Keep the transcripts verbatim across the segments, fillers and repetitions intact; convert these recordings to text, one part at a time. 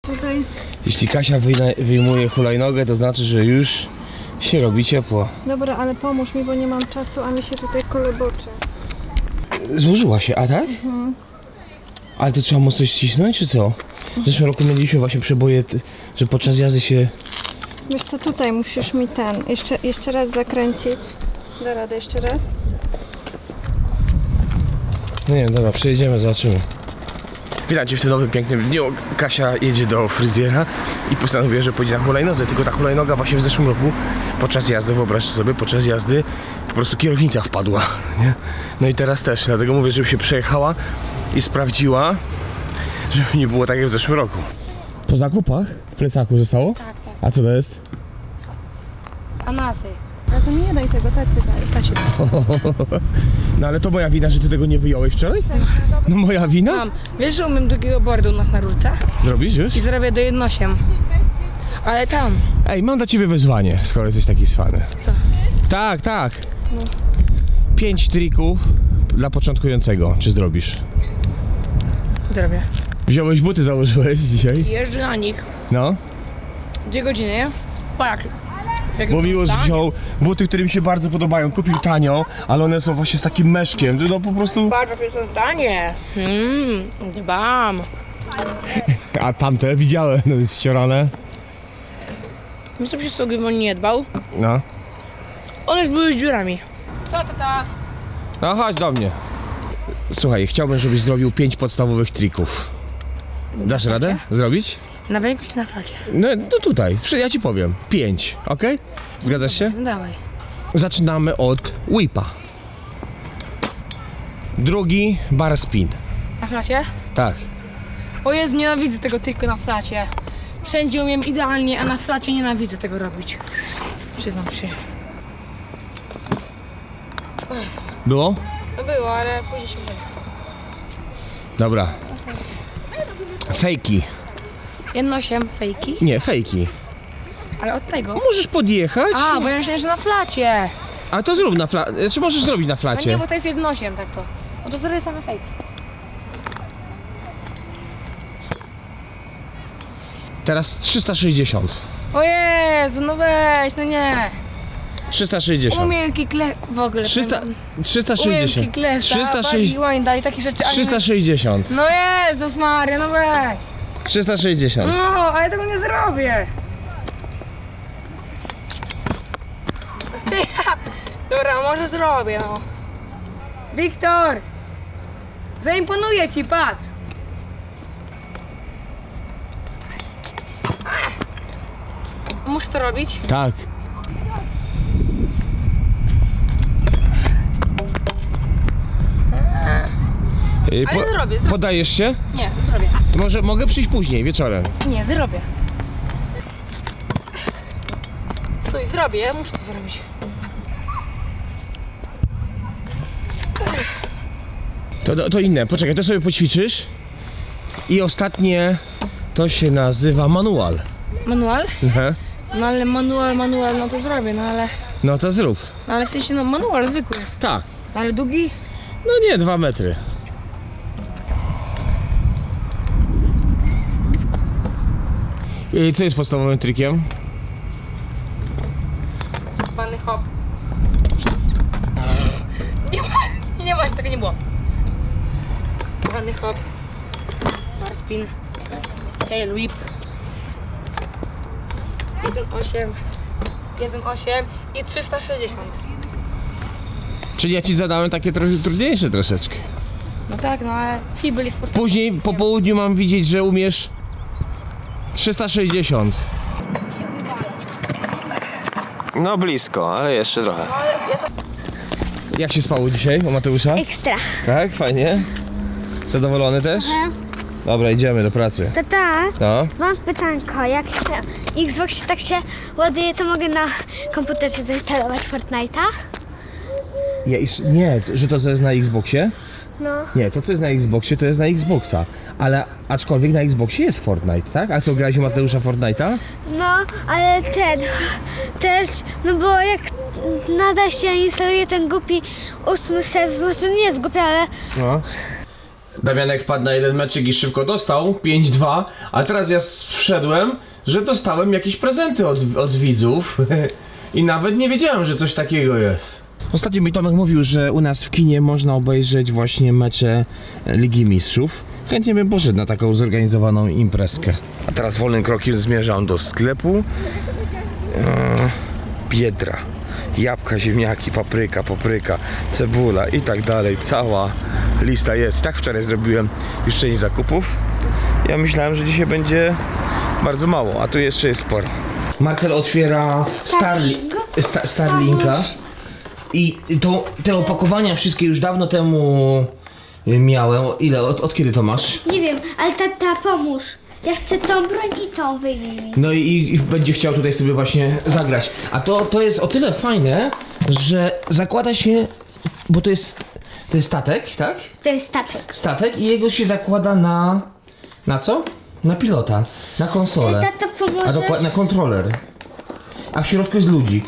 Tutaj. Jeśli Kasia wyjmuje hulajnogę, to znaczy, że już się robi ciepło. Dobra, ale pomóż mi, bo nie mam czasu, a mi się tutaj kolebocze. Złożyła się, a tak? Mhm. Ale to trzeba mocno ścisnąć, czy co? W zeszłym roku mieliśmy właśnie przeboje, że podczas jazdy się... Wiesz co, tutaj musisz mi ten, jeszcze, jeszcze raz zakręcić. Da radę jeszcze raz? No nie wiem, dobra, przejedziemy, zobaczymy. Witam Cię w tym nowym, pięknym dniu. Kasia jedzie do fryzjera i postanowiła, że pójdzie na hulajnodze. Tylko ta hulajnoga właśnie w zeszłym roku podczas jazdy, wyobraźcie sobie, podczas jazdy po prostu kierownica wpadła, nie? No i teraz też, dlatego mówię, żeby się przejechała i sprawdziła, żeby nie było tak jak w zeszłym roku. Po zakupach w plecaku zostało? Tak, tak. A co to jest? Anasy. Ale to mi nie daj tego, tacie daj. Tacie daj. No ale to moja wina, że Ty tego nie wyjąłeś wczoraj? No moja wina? Mam. Wiesz, że umiem drugiego boardu u nas na rurce? Zrobisz już? I zrobię do jedno osiem. Ale tam. Ej, mam dla Ciebie wyzwanie, skoro jesteś taki cwany. Co? Tak, tak. No. Pięć trików dla początkującego. Czy zrobisz? Zrobię. Wziąłeś buty, założyłeś dzisiaj? Jeżdżę na nich. No. Dwie godziny, nie? Tak. Bo Miłosz wziął buty, które mi się bardzo podobają. Kupił tanio, ale one są właśnie z takim meszkiem. No po prostu... Patrz, jakie są zdanie. Mmm, dbam. A tamte widziałem, no jest ściorane. Wiesz, co przez to gdybym nie dbał? No. One już były z dziurami. Co to ta? No chodź do mnie. Słuchaj, chciałbym, żebyś zrobił pięć podstawowych trików. Dasz radę zrobić? Na ręku czy na klacie? No, no tutaj, ja Ci powiem. Pięć, ok? Zgadzasz się? Dawaj. Zaczynamy od whipa. Drugi bar spin. Na flacie? Tak. O Jezu, nienawidzę tego tylko na flacie. Wszędzie umiem idealnie, a na flacie nienawidzę tego robić. Przyznam się. O Jezu. Było? No było, ale później się będzie. Dobra. Fejki. jedno osiem fejki, Nie, fejki. ale od tego. Możesz podjechać? A, bo ja myślałem, że na flacie. A to zrób na flacie. Czy możesz zrobić na No flacie? nie, bo to jest jedno osiem, tak to. No to zrobię same fejki. Teraz trzysta sześćdziesiąt. O Jezu, no weź, no nie. trzysta sześćdziesiąt. Umiem kikle... w ogóle. trzysta, trzysta Umiem sześćdziesiąt. kiklesa, trzysta bagi sześćdziesiąt. winda i takie rzeczy. ale nie- trzysta sześćdziesiąt. No Jezus Maria, no weź. trzysta sześćdziesiąt. No, ale ja tego nie zrobię. Ty, ja. Dobra, może zrobię, no. Wiktor! Zaimponuję ci, patrz. Muszę to robić? Tak. Ej, Ale zrobię, zrobię. Podajesz się? Nie, zrobię. Może mogę przyjść później, wieczorem. Nie, zrobię. Stój, zrobię, ja muszę to zrobić. To, to inne, poczekaj, to sobie poćwiczysz. I ostatnie to się nazywa manual. Manual? Mhm. No ale manual, manual, no to zrobię, no ale... No to zrób. No ale w sensie, no manual zwykły. Tak. Ale długi? No nie, dwa metry. I co jest podstawowym trikiem? Banny hop. Nie ma, nie ma, tego nie było. Banny hop. Bar spin. Tail whip. jeden osiem. jeden osiem i trzysta sześćdziesiąt. Czyli ja Ci zadałem takie trochę trudniejsze troszeczkę. No tak, no ale fibel jest podstawowy. Później po południu mam widzieć, że umiesz trzysta sześćdziesiąt. No blisko, ale jeszcze trochę. Jak się spało dzisiaj u Mateusza? Ekstra. Tak, fajnie. Zadowolony też? Aha. Dobra, idziemy do pracy. Tata, No. mam pytanko, jak te Xbox się tak się ładuje, to mogę na komputerze zainstalować Fortnite'a? Ja, iż- nie, że to co jest na Xboxie? No. Nie, to co jest na Xboxie, to jest na Xboxa. Ale aczkolwiek na Xboxie jest Fortnite, tak? A co, grałeś u Mateusza Fortnite'a? No, ale ten też, no bo jak nadal się instaluje ten głupi ósmy sezon, znaczy nie jest głupi, ale No. Damianek wpadł na jeden meczyk i szybko dostał, pięć dwa, a teraz ja wszedłem, że dostałem jakieś prezenty od, od widzów i nawet nie wiedziałem, że coś takiego jest. Ostatnio mi Tomek mówił, że u nas w kinie można obejrzeć właśnie mecze Ligi Mistrzów. Chętnie bym poszedł na taką zorganizowaną imprezkę. A teraz wolnym krokiem zmierzam do sklepu. Eee, biedra, jabłka, ziemniaki, papryka, papryka, cebula i tak dalej. Cała lista jest. Tak wczoraj zrobiłem już część zakupów. Ja myślałem, że dzisiaj będzie bardzo mało, a tu jeszcze jest sporo. Marcel otwiera Starli sta Starlinka. I to, te opakowania wszystkie już dawno temu miałem. Ile? Od, od kiedy to masz? Nie wiem, ale tata, pomóż. Ja chcę tą broń i tą wyjmij. No i, i będzie chciał tutaj sobie właśnie zagrać. A to, to jest o tyle fajne, że zakłada się, bo to jest, to jest statek, tak? To jest statek. Statek i jego się zakłada na, na co? Na pilota, na konsolę. Tato, pomożesz? A dokładnie na kontroler. A w środku jest ludzik.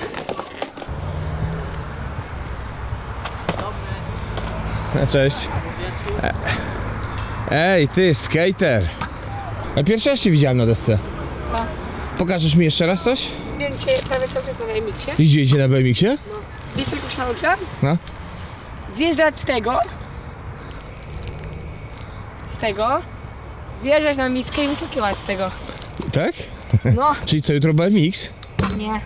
Cześć. Ej, ty, skater. Ja pierwszy raz się widziałem na desce. Pa. Pokażesz mi jeszcze raz coś? Wiem dzisiaj prawie cały czas na B M X-ie. Jeździcie na B M X-ie? No. Wiesz co już nauczyłam? No. Zjeżdżać z tego. Z tego. Wjeżdżać na miskę i wyskakiwać z tego. Tak? No. Czyli co, jutro B M X? Nie.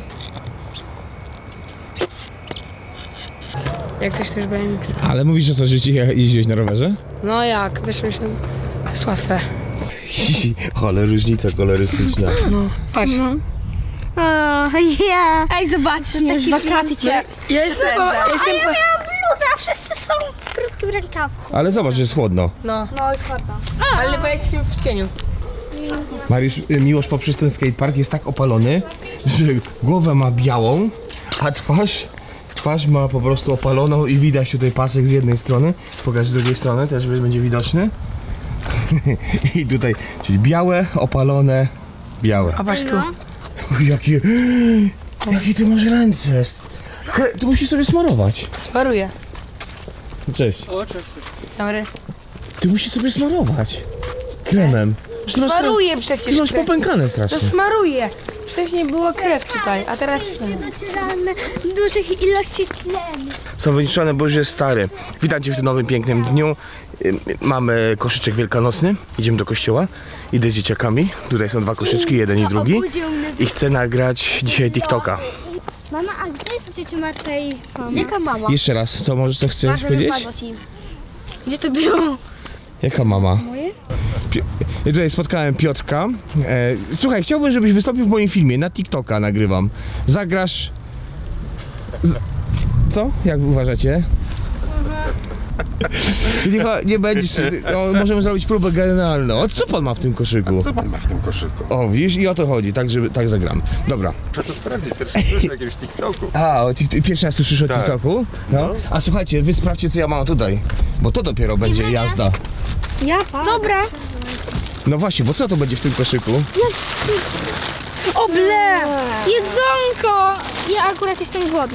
Jak coś też B M X. Ale mówisz, że co, że ci jeździłeś na rowerze? No jak, wiesz, myślę, to jest łatwe. Ale różnica kolorystyczna. No, patrz. O, ja. Ej, zobaczcie, taki wakacje. Ja jestem po... Ja jestem po... Bluza, wszyscy są w krótkim rękawku. Ale zobacz, że jest chłodno. No. No, już ładno. Ale bo jesteśmy w cieniu. Mariusz, Miłosz poprzez ten skatepark jest tak opalony, że głowę ma białą, a twarz, twarz ma po prostu opaloną i widać tutaj pasek z jednej strony. Pokaż z drugiej strony, też będzie widoczny. I tutaj, czyli białe, opalone, białe. A patrz tu. O, jakie, jakie ty masz ręce. Kre- Ty musisz sobie smarować. Smaruję. Cześć. Dobry. Ty musisz sobie smarować kremem. Ty masz, Smaruję przecież. ty masz krew. popękane To strasznie. smaruję. Wcześniej była krew tutaj, a teraz... To jest niedoczeralne dużych ilości tlenu. Są wyniszczone, bo już jest stary. Witajcie w tym nowym, pięknym dniu. Ym, Mamy koszyczek wielkanocny. Idziemy do kościoła. Idę z dzieciakami. Tutaj są dwa koszyczki, jeden i drugi. I chcę nagrać dzisiaj TikToka. Mama, a gdzie jest ciocia Marta i mama? Jaka mama? Jeszcze raz, co możesz, co chcesz powiedzieć? ci. Gdzie to było? Jaka mama? Moje? Pi- ja tutaj spotkałem Piotrka. E, słuchaj, chciałbym, żebyś wystąpił w moim filmie. Na TikToka nagrywam. Zagrasz... Z... Co? Jak uważacie? Ty nie, nie będziesz... O, możemy zrobić próbę generalną. O, co pan ma w tym koszyku? Co pan ma w tym koszyku? O, widzisz? I o to chodzi, tak, żeby, tak zagram. Dobra. Muszę to sprawdzić, pierwszy raz słyszę o jakimś TikToku. A, o, tik- pierwszy raz słyszysz o Tak. TikToku? No. A słuchajcie, wy sprawdźcie, co ja mam tutaj. Bo to dopiero będzie jazda. Ja? Dobra. No właśnie, bo co to będzie w tym koszyku? Oble! Jedzonko! Ja akurat jestem głodny.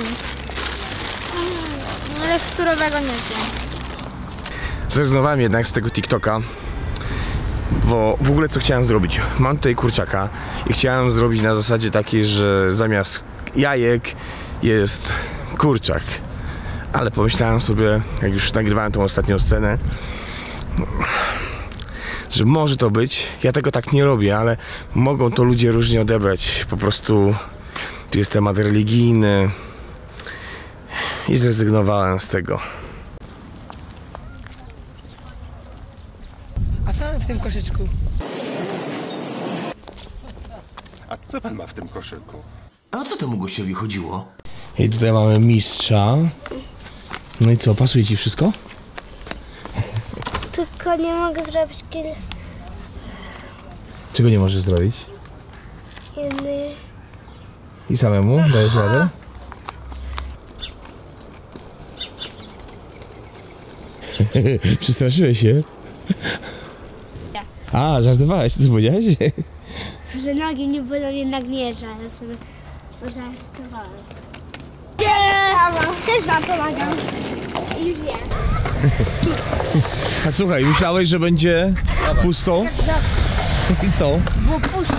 Ale surowego nie wiem. Zrezygnowałem jednak z tego TikToka, bo w ogóle co chciałem zrobić? Mam tutaj kurczaka i chciałem zrobić na zasadzie takiej, że zamiast jajek jest kurczak. Ale pomyślałem sobie, jak już nagrywałem tą ostatnią scenę, że może to być, ja tego tak nie robię, ale mogą to ludzie różnie odebrać. Po prostu tu jest temat religijny i zrezygnowałem z tego. A co mamy w tym koszyczku? A co pan ma w tym koszyku? A o co temu gościowi chodziło? I tutaj mamy mistrza. No i co, pasuje ci wszystko? Tylko nie mogę zrobić kilka. Czego nie możesz zrobić? Jednej. I samemu dajesz radę? Przestraszyłeś się? A, żartowałeś, co powiedziałeś? Że nogi mnie bolą jednak nie, że ale sobie pożartowałem. Też wam pomagam. Już wiem. A słuchaj, myślałeś, że będzie pusto? I co? Było pusto.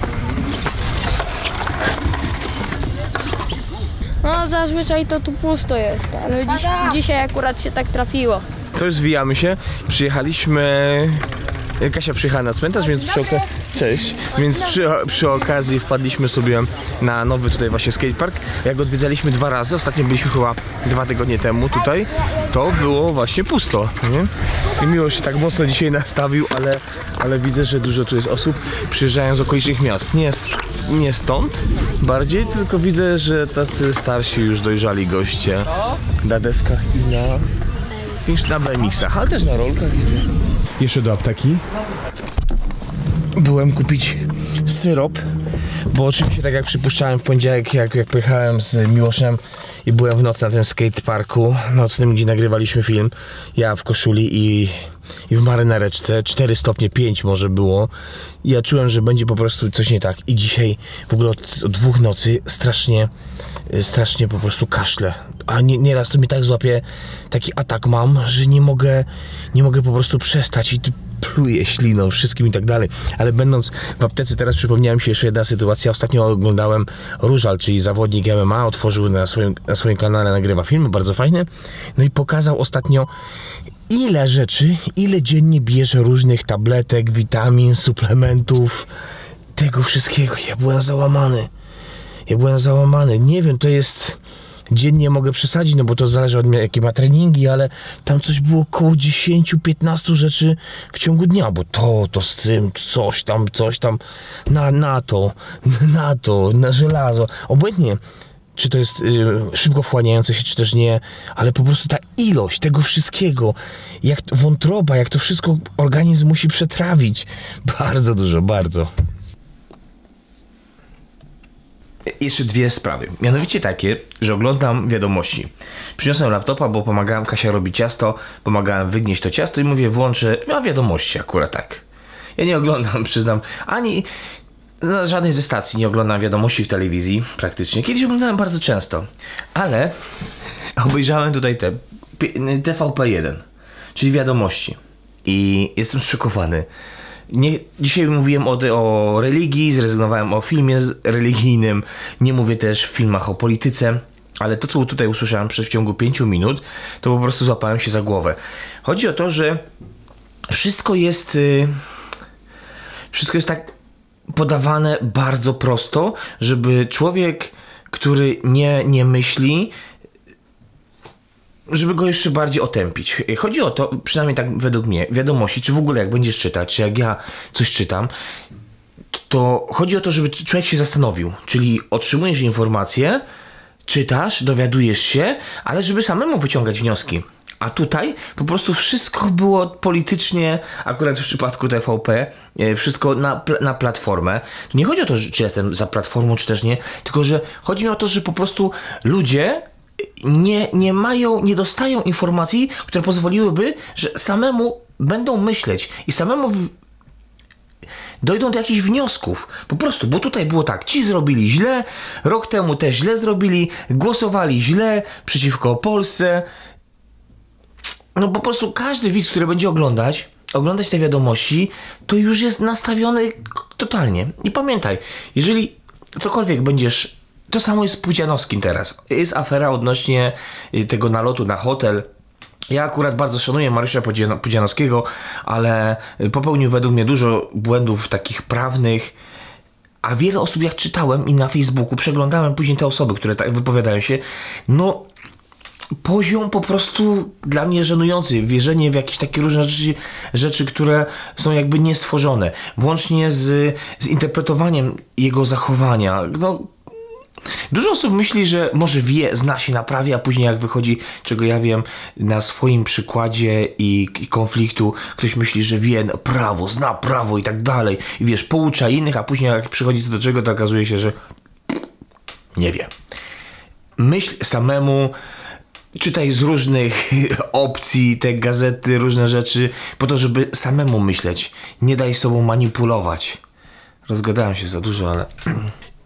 No zazwyczaj to tu pusto jest, ale dziś, dzisiaj akurat się tak trafiło. Co, już zwijamy się. Przyjechaliśmy... Kasia przyjechała na cmentarz, więc przy okazji... Cześć. Więc przy, przy okazji wpadliśmy sobie na nowy tutaj właśnie skatepark. Jak odwiedzaliśmy dwa razy, ostatnio byliśmy chyba dwa tygodnie temu tutaj, to było właśnie pusto, nie? I miło się tak mocno dzisiaj nastawił, ale, ale widzę, że dużo tu jest osób. Przyjeżdżają z okolicznych miast. Nie, nie stąd bardziej, tylko widzę, że tacy starsi już dojrzali goście na deskach i na... na B M X-ach, ale też na rolkach widzę. Jeszcze do apteki. Byłem kupić syrop, bo oczywiście tak jak przypuszczałem w poniedziałek, jak, jak pojechałem z Miłoszem i byłem w nocy na tym skateparku nocnym, gdzie nagrywaliśmy film, ja w koszuli i, i w marynareczce, cztery stopnie pięć może było. I ja czułem, że będzie po prostu coś nie tak. I dzisiaj w ogóle od, od dwóch nocy strasznie, strasznie po prostu kaszlę. A nie, nieraz to mi tak złapie, taki atak mam, że nie mogę, nie mogę po prostu przestać i pluję śliną, wszystkim i tak dalej. Ale będąc w aptece, teraz przypomniała mi się jeszcze jedna sytuacja. Ostatnio oglądałem Różal, czyli zawodnik M M A, otworzył na swoim, na swoim kanale, nagrywa filmy, bardzo fajne. No i pokazał ostatnio, ile rzeczy, ile dziennie bierze różnych tabletek, witamin, suplementów, tego wszystkiego. Ja byłem załamany. Ja byłem załamany. Nie wiem, to jest... Dziennie mogę przesadzić, no bo to zależy od mnie, jakie ma treningi, ale tam coś było około dziesięć piętnaście rzeczy w ciągu dnia, bo to, to z tym, coś tam, coś tam, na, na to, na to, na żelazo. Obojętnie, czy to jest y, szybko wchłaniające się, czy też nie, ale po prostu ta ilość tego wszystkiego, jak wątroba, jak to wszystko organizm musi przetrawić. Bardzo dużo, bardzo. Jeszcze dwie sprawy. Mianowicie takie, że oglądam wiadomości. Przyniosłem laptopa, bo pomagałem Kasia robić ciasto, pomagałem wygnieść to ciasto i mówię, włączę a wiadomości akurat tak. Ja nie oglądam, przyznam, ani na żadnej ze stacji nie oglądam wiadomości w telewizji praktycznie. Kiedyś oglądałem bardzo często, ale obejrzałem tutaj te T V P jeden, czyli wiadomości i jestem zszokowany. Nie, dzisiaj mówiłem o, o religii, zrezygnowałem o filmie religijnym, nie mówię też w filmach o polityce, ale to, co tutaj usłyszałem przez w ciągu pięciu minut, to po prostu złapałem się za głowę. Chodzi o to, że wszystko jest, yy, wszystko jest tak podawane bardzo prosto, żeby człowiek, który nie, nie myśli, żeby go jeszcze bardziej otępić. Chodzi o to, przynajmniej tak według mnie, wiadomości, czy w ogóle jak będziesz czytać, czy jak ja coś czytam, to chodzi o to, żeby człowiek się zastanowił. Czyli otrzymujesz informacje, czytasz, dowiadujesz się, ale żeby samemu wyciągać wnioski. A tutaj po prostu wszystko było politycznie, akurat w przypadku T V P, wszystko na, na platformę. Tu nie chodzi o to, czy jestem za platformą, czy też nie, tylko że chodzi mi o to, że po prostu ludzie nie, nie mają, nie dostają informacji, które pozwoliłyby, że samemu będą myśleć i samemu w... dojdą do jakichś wniosków. Po prostu, bo tutaj było tak, ci zrobili źle, rok temu też źle zrobili, głosowali źle przeciwko Polsce. No po prostu każdy widz, który będzie oglądać, oglądać te wiadomości, to już jest nastawiony totalnie. I pamiętaj, jeżeli cokolwiek będziesz... To samo jest z Pudzianowskim teraz. Jest afera odnośnie tego nalotu na hotel. Ja akurat bardzo szanuję Mariusza Pudzianowskiego, ale popełnił według mnie dużo błędów takich prawnych. A wiele osób, jak czytałem i na Facebooku, przeglądałem później te osoby, które tak wypowiadają się, no poziom po prostu dla mnie żenujący. Wierzenie w jakieś takie różne rzeczy, rzeczy które są jakby niestworzone. Włącznie z, z interpretowaniem jego zachowania. No, dużo osób myśli, że może wie, zna się na prawie, a później jak wychodzi, czego ja wiem, na swoim przykładzie i, i konfliktu, ktoś myśli, że wie prawo, zna prawo i tak dalej. I wiesz, poucza innych, a później jak przychodzi to do czego, to okazuje się, że nie wie. Myśl samemu, czytaj z różnych opcji te gazety, różne rzeczy, po to, żeby samemu myśleć. Nie daj sobą manipulować. Rozgadałem się za dużo, ale...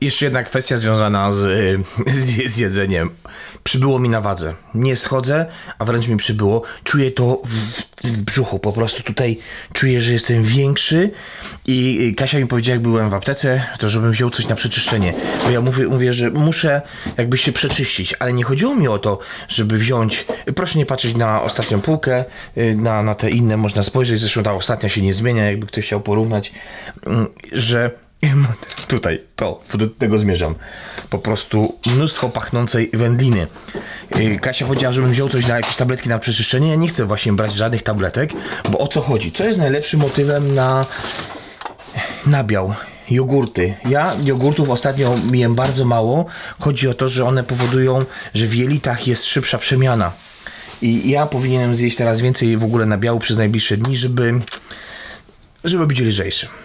Jeszcze jedna kwestia związana z, z, z jedzeniem. Przybyło mi na wadze. Nie schodzę, a wręcz mi przybyło. Czuję to w, w brzuchu. Po prostu tutaj czuję, że jestem większy. I Kasia mi powiedziała, jak byłem w aptece, to żebym wziął coś na przeczyszczenie. Bo ja mówię, mówię, że muszę jakby się przeczyścić. Ale nie chodziło mi o to, żeby wziąć... Proszę nie patrzeć na ostatnią półkę. Na, na te inne można spojrzeć. Zresztą ta ostatnia się nie zmienia, jakby ktoś chciał porównać. Że... Tutaj, to, do tego zmierzam. Po prostu mnóstwo pachnącej wędliny. Kasia powiedziała, żebym wziął coś na jakieś tabletki na przeczyszczenie. Ja nie chcę właśnie brać żadnych tabletek, bo o co chodzi? Co jest najlepszym motywem na nabiał? Jogurty. Ja jogurtów ostatnio miałem bardzo mało. Chodzi o to, że one powodują, że w jelitach jest szybsza przemiana. I ja powinienem zjeść teraz więcej w ogóle nabiału przez najbliższe dni, żeby, żeby być lżejszy.